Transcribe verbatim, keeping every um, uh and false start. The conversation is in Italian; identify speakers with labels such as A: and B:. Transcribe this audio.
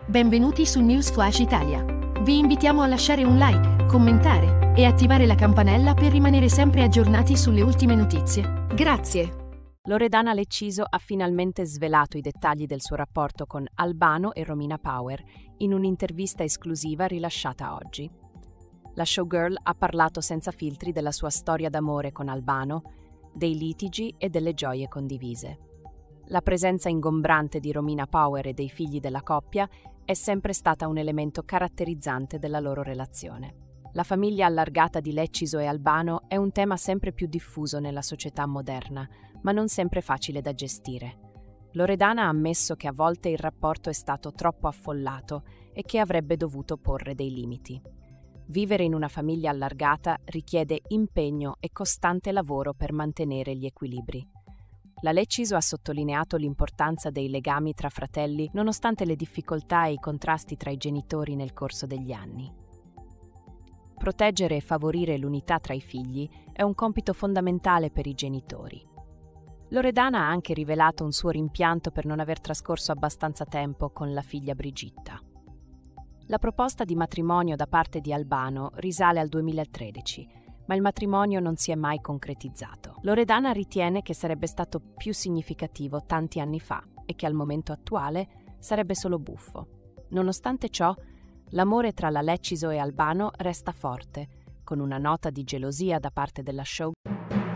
A: Benvenuti su News Flash Italia. Vi invitiamo a lasciare un like, commentare e attivare la campanella per rimanere sempre aggiornati sulle ultime notizie. Grazie.
B: Loredana Lecciso ha finalmente svelato i dettagli del suo rapporto con Albano e Romina Power in un'intervista esclusiva rilasciata oggi. La showgirl ha parlato senza filtri della sua storia d'amore con Albano, dei litigi e delle gioie condivise. La presenza ingombrante di Romina Power e dei figli della coppia è sempre stata un elemento caratterizzante della loro relazione. La famiglia allargata di Lecciso e Albano è un tema sempre più diffuso nella società moderna, ma non sempre facile da gestire. Loredana ha ammesso che a volte il rapporto è stato troppo affollato e che avrebbe dovuto porre dei limiti. Vivere in una famiglia allargata richiede impegno e costante lavoro per mantenere gli equilibri. La Lecciso ha sottolineato l'importanza dei legami tra fratelli nonostante le difficoltà e i contrasti tra i genitori nel corso degli anni. Proteggere e favorire l'unità tra i figli è un compito fondamentale per i genitori. Loredana ha anche rivelato un suo rimpianto per non aver trascorso abbastanza tempo con la figlia Brigitta. La proposta di matrimonio da parte di Albano risale al duemilatredici, ma il matrimonio non si è mai concretizzato. Loredana ritiene che sarebbe stato più significativo tanti anni fa e che al momento attuale sarebbe solo buffo. Nonostante ciò, l'amore tra la Lecciso e Albano resta forte, con una nota di gelosia da parte della show.